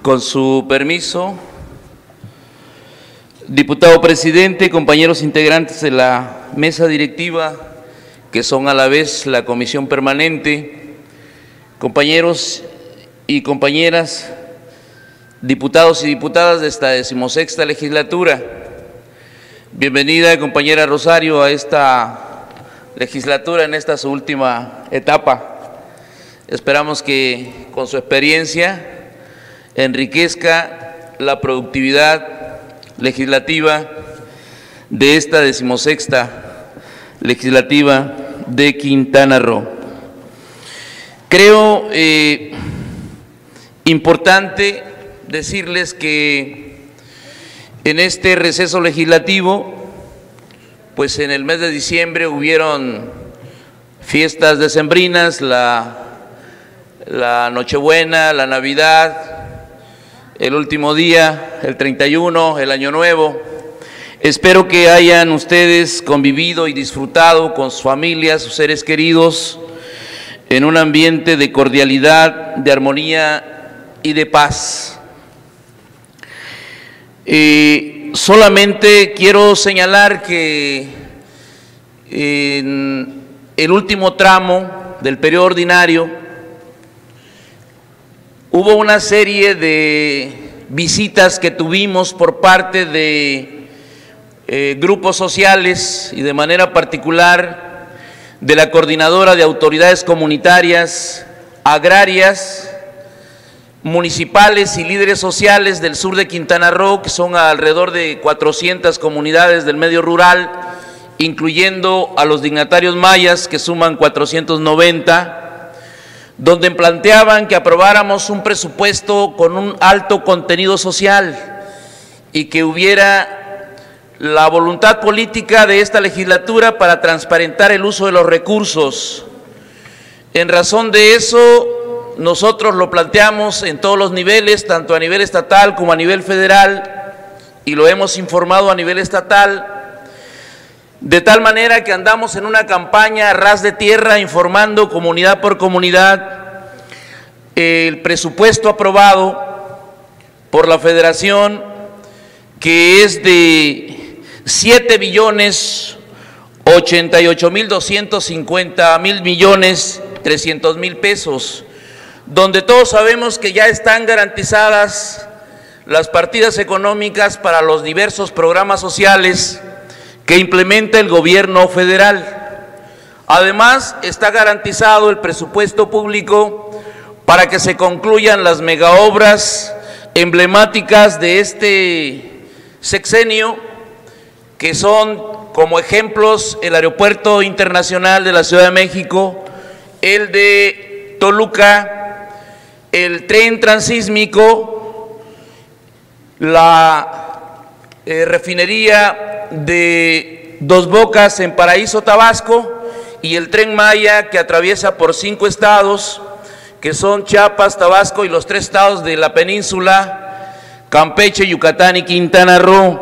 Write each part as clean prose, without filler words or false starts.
Con su permiso, diputado presidente, compañeros integrantes de la mesa directiva, que son a la vez la comisión permanente, compañeros y compañeras, diputados y diputadas de esta 16ª legislatura. Bienvenida, compañera Rosario, a esta legislatura, en esta su última etapa. Esperamos que con su experiencia enriquezca la productividad legislativa de esta 16ª legislativa de Quintana Roo. Creo importante decirles que en este receso legislativo, pues en el mes de diciembre hubieron fiestas decembrinas, la Nochebuena, la Navidad, el último día, el 31, el Año Nuevo. Espero que hayan ustedes convivido y disfrutado con sus familias, sus seres queridos, en un ambiente de cordialidad, de armonía y de paz. Solamente quiero señalar que en el último tramo del periodo ordinario hubo una serie de visitas que tuvimos por parte de grupos sociales y de manera particular de la Coordinadora de Autoridades Comunitarias, Agrarias, Municipales y líderes sociales del sur de Quintana Roo, que son alrededor de 400 comunidades del medio rural, incluyendo a los dignatarios mayas, que suman 490, donde planteaban que aprobáramos un presupuesto con un alto contenido social y que hubiera la voluntad política de esta legislatura para transparentar el uso de los recursos. En razón de eso, nosotros lo planteamos en todos los niveles, tanto a nivel estatal como a nivel federal, y lo hemos informado a nivel estatal, de tal manera que andamos en una campaña a ras de tierra informando comunidad por comunidad el presupuesto aprobado por la Federación, que es de 7.088.250.000.300.000 pesos, donde todos sabemos que ya están garantizadas las partidas económicas para los diversos programas sociales que implementa el gobierno federal. Además, está garantizado el presupuesto público para que se concluyan las megaobras emblemáticas de este sexenio, que son como ejemplos el Aeropuerto Internacional de la Ciudad de México, el de Toluca, el tren transísmico, la refinería de Dos Bocas en Paraíso, Tabasco, y el Tren Maya, que atraviesa por 5 estados, que son Chiapas, Tabasco y los 3 estados de la península, Campeche, Yucatán y Quintana Roo.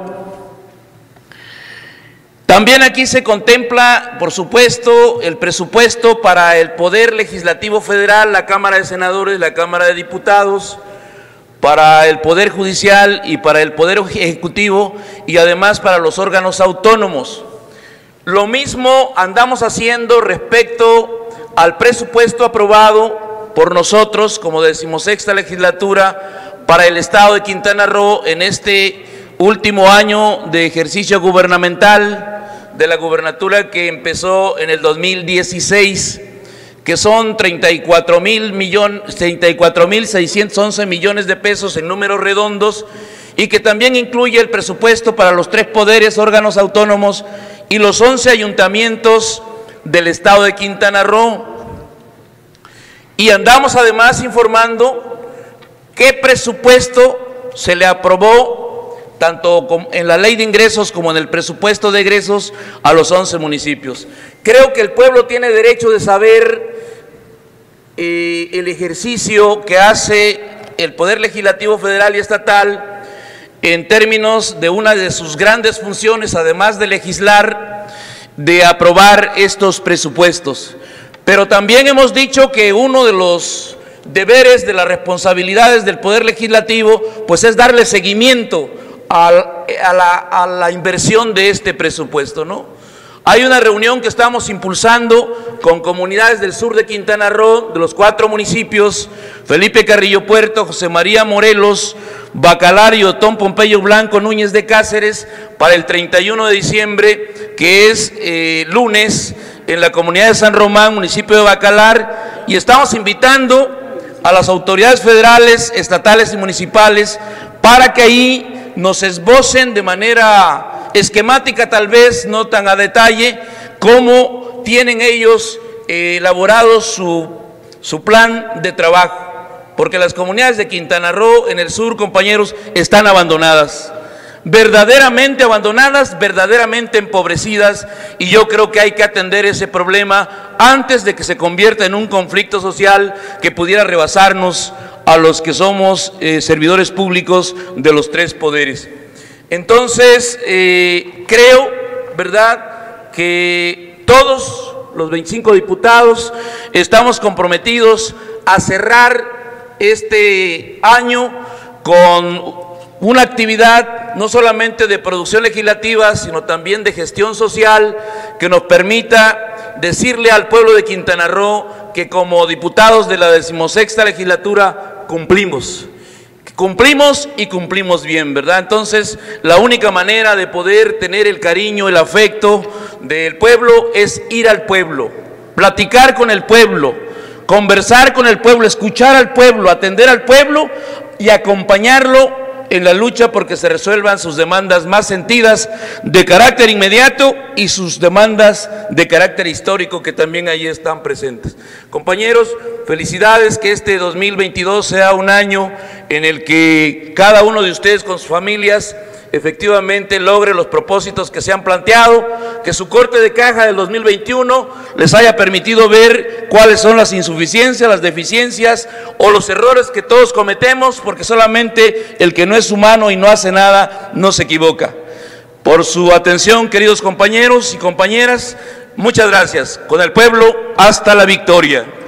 También aquí se contempla, por supuesto, el presupuesto para el Poder Legislativo Federal, la Cámara de Senadores, la Cámara de Diputados, para el Poder Judicial y para el Poder Ejecutivo, y además para los órganos autónomos. Lo mismo andamos haciendo respecto al presupuesto aprobado por nosotros como 16ª legislatura para el Estado de Quintana Roo en este último año de ejercicio gubernamental de la gubernatura, que empezó en el 2016, que son 34.611 millones de pesos en números redondos, y que también incluye el presupuesto para los 3 poderes, órganos autónomos y los 11 ayuntamientos del Estado de Quintana Roo. Y andamos además informando qué presupuesto se le aprobó, tanto en la ley de ingresos como en el presupuesto de egresos, a los 11 municipios. Creo que el pueblo tiene derecho de saber el ejercicio que hace el Poder Legislativo Federal y Estatal en términos de una de sus grandes funciones, además de legislar, de aprobar estos presupuestos. Pero también hemos dicho que uno de los deberes, de las responsabilidades del Poder Legislativo, pues es darle seguimiento a la inversión de este presupuesto, ¿no? Hay una reunión que estamos impulsando con comunidades del sur de Quintana Roo, de los 4 municipios, Felipe Carrillo Puerto, José María Morelos, Bacalar y Otón Pompeyo Blanco, Núñez de Cáceres, para el 31 de diciembre, que es lunes, en la comunidad de San Román, municipio de Bacalar, y estamos invitando a las autoridades federales, estatales y municipales para que ahí nos esbocen de manera esquemática, tal vez no tan a detalle, cómo tienen ellos elaborado su plan de trabajo, porque las comunidades de Quintana Roo en el sur, compañeros, están abandonadas, verdaderamente empobrecidas, y yo creo que hay que atender ese problema antes de que se convierta en un conflicto social que pudiera rebasarnos a los que somos servidores públicos de los 3 poderes. Entonces, creo, ¿verdad?, que todos los 25 diputados estamos comprometidos a cerrar este año con una actividad no solamente de producción legislativa, sino también de gestión social, que nos permita decirle al pueblo de Quintana Roo que como diputados de la 16ª legislatura cumplimos y cumplimos bien, ¿verdad? Entonces, la única manera de poder tener el cariño, el afecto del pueblo es ir al pueblo, platicar con el pueblo, conversar con el pueblo, escuchar al pueblo, atender al pueblo y acompañarlo en la lucha porque se resuelvan sus demandas más sentidas de carácter inmediato y sus demandas de carácter histórico que también ahí están presentes. Compañeros, felicidades, que este 2022 sea un año en el que cada uno de ustedes con sus familias efectivamente logre los propósitos que se han planteado, que su corte de caja del 2021 les haya permitido ver cuáles son las insuficiencias, las deficiencias o los errores que todos cometemos, porque solamente el que no es humano y no hace nada no se equivoca. Por su atención, queridos compañeros y compañeras, muchas gracias. Con el pueblo, hasta la victoria.